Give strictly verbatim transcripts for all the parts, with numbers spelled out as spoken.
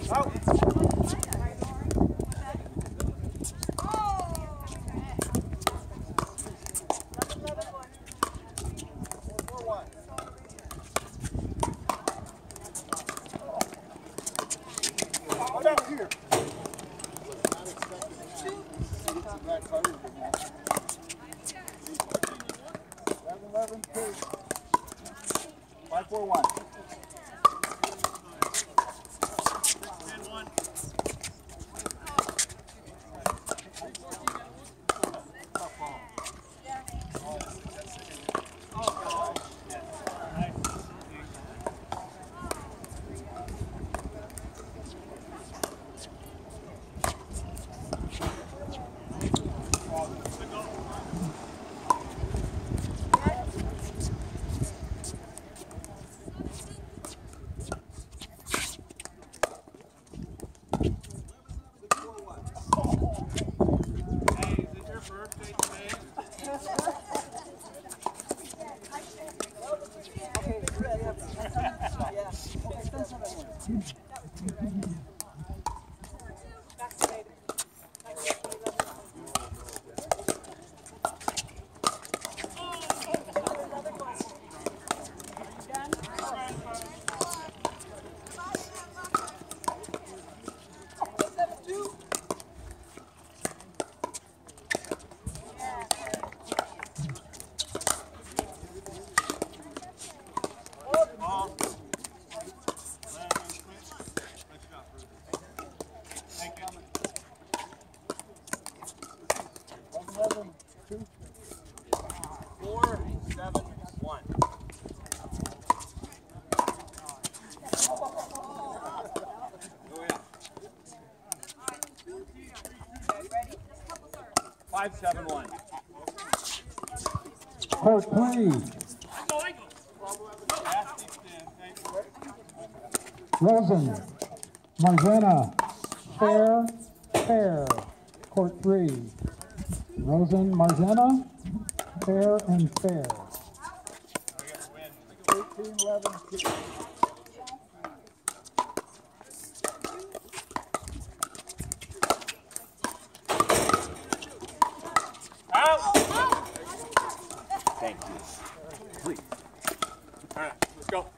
Five, four, one. Five, seven, one. Court three. Rosen, Marzena, fair, fair. Court three. Rosen, Marzena, fair and fair. thirteen, eleven, two. Thank you. Please. All right, let's go.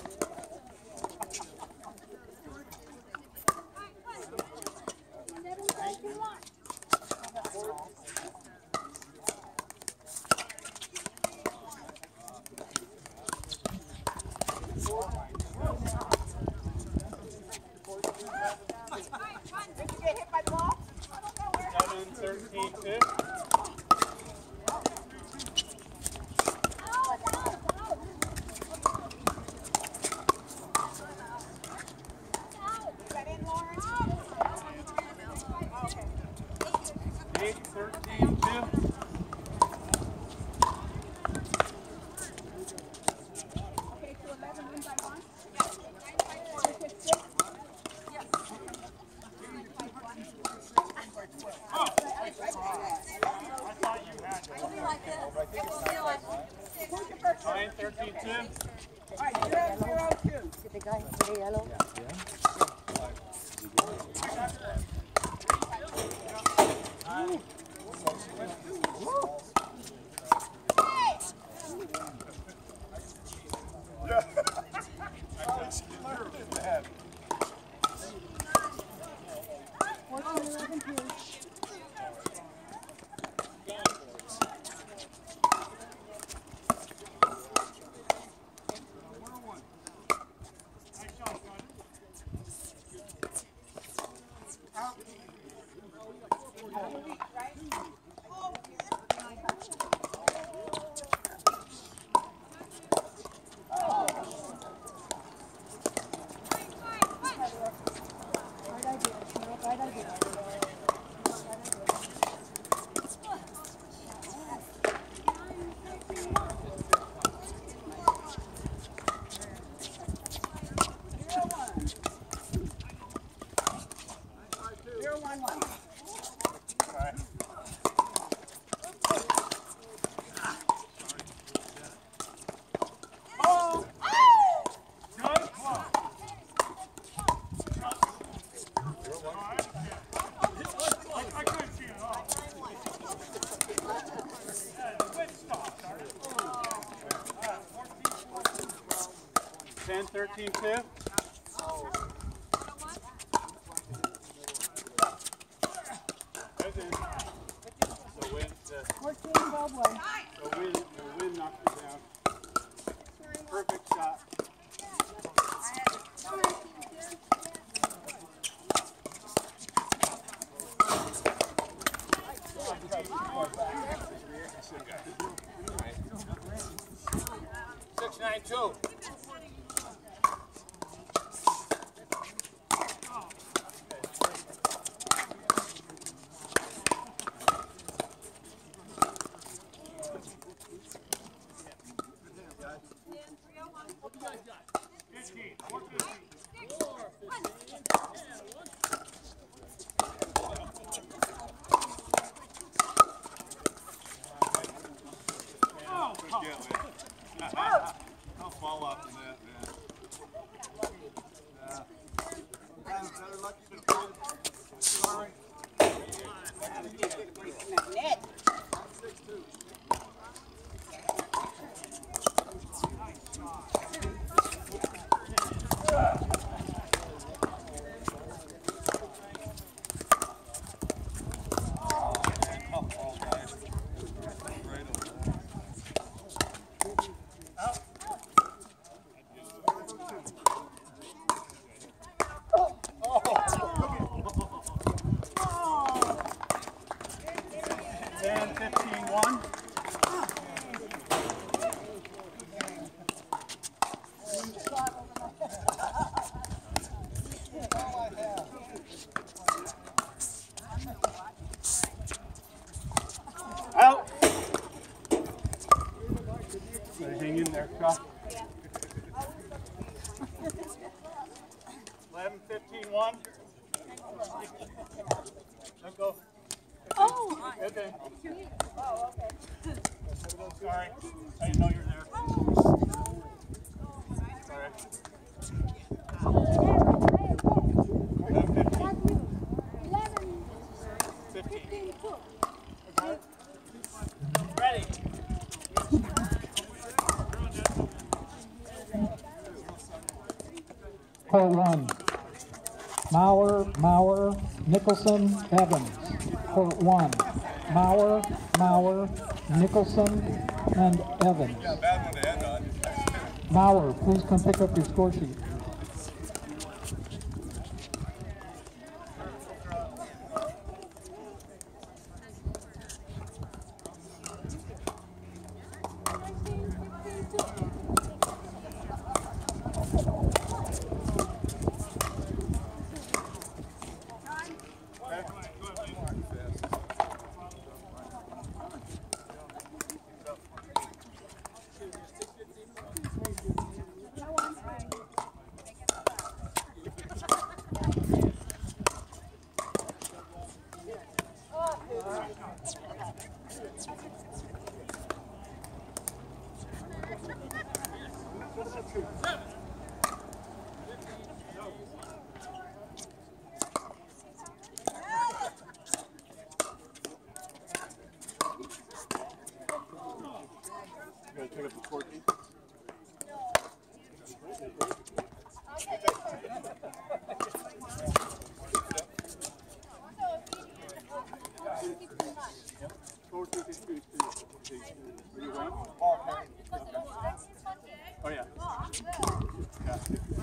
Seven, thirteen, two. Eight, thirteen, two. Nine, thirteen, two. All right, zero, zero, two. The guy in the yellow. ten, thirteen, two. There's in. The wind, the, fourteen, Baldwin. the wind, the wind knocked it down. Perfect shot. Six, nine, two. I'll fall off of that, man. ten, fifteen, one. Out. Gotta hang in there, Scott. eleven, fifteen, one. Let go. Oh! Okay. Oh, okay. Sorry. I didn't know you were there. Sorry. eleven, fifteen. eleven, fifteen. fifteen, two. Ready. Court one. Mauer, Mauer, Nicholson, Evans. Court one. Mauer, Mauer, Nicholson, and Evans. Bad one to end on. Mauer, please come pick up your score sheet. You gotta pick up the court key. Where you going? Oh yeah. Yeah.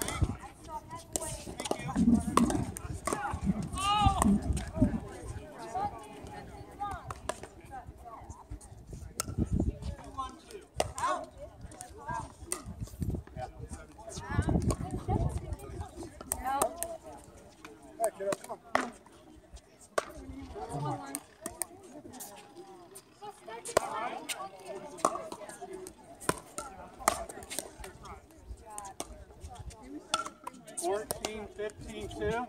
fourteen, fifteen, two.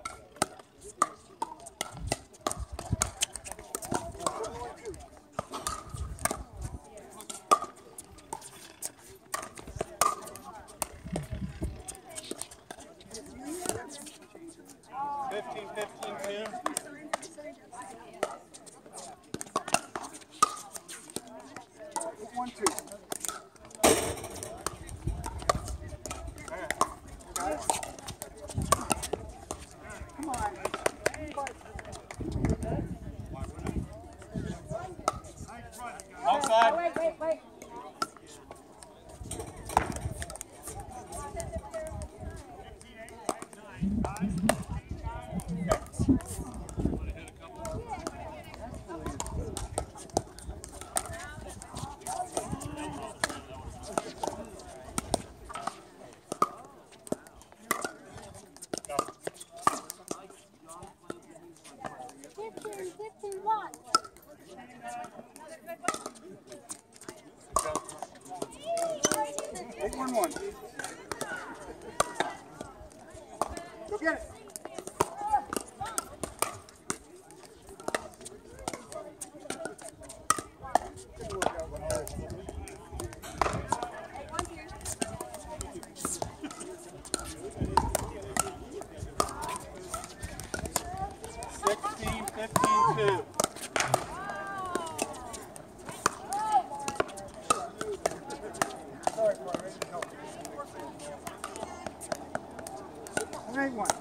Fifteen, fifteen, two. One, two. All right. one one. Go get it. Sixteen, fifteen, two. Eight one.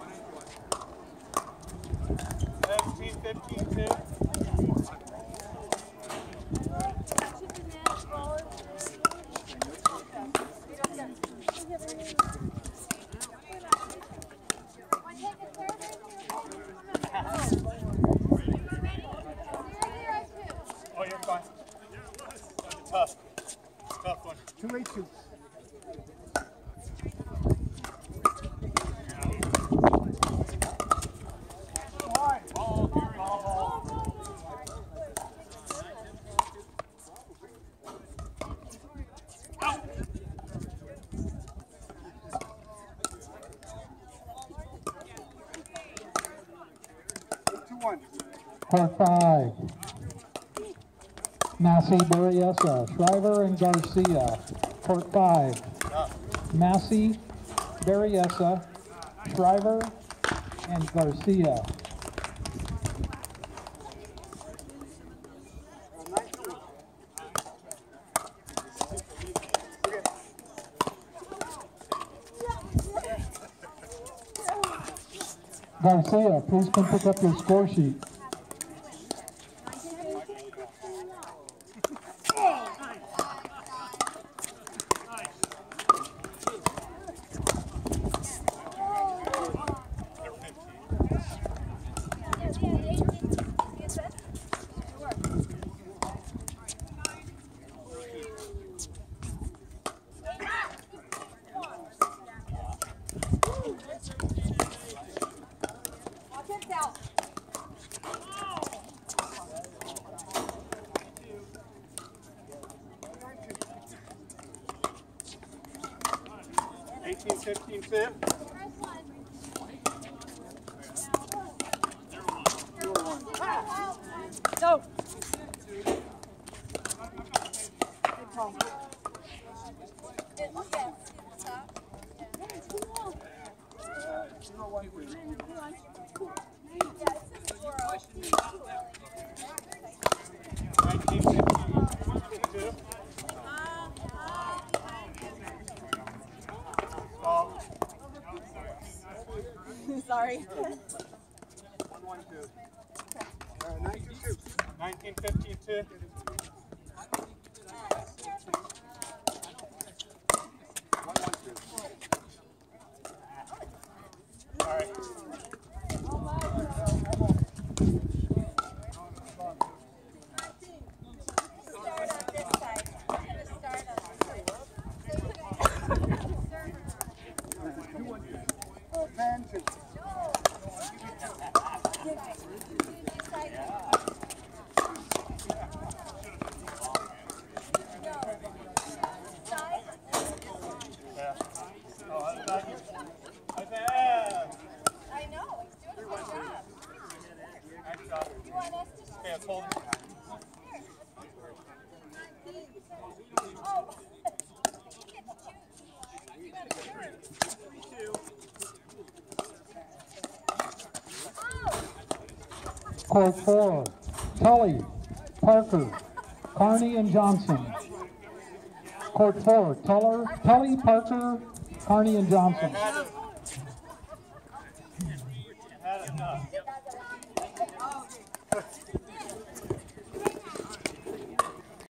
Seventeen, fifteen, two. Oh, you're fine. That's tough. Tough one. Two eight two. Part five. Massey, Berryessa, Shriver, and Garcia. Court five. Massey, Berryessa, Shriver, and Garcia. Garcia, please come pick up your score sheet. Eighteen, fifteen, two. Go. Nineteen, fifteen, two. Sorry. One, one, two. Uh, nineteen, two. Nineteen, fifteen, two. One, one, two. All right. Ten, two. I know, he's doing a good job. Nice job. You want us to Okay, let's hold it. Oh. You get to choose. Court four. Tully, Parker, Carney, and Johnson. Court four. Tuller, Tully, Parker, Carney, and Johnson. Had enough.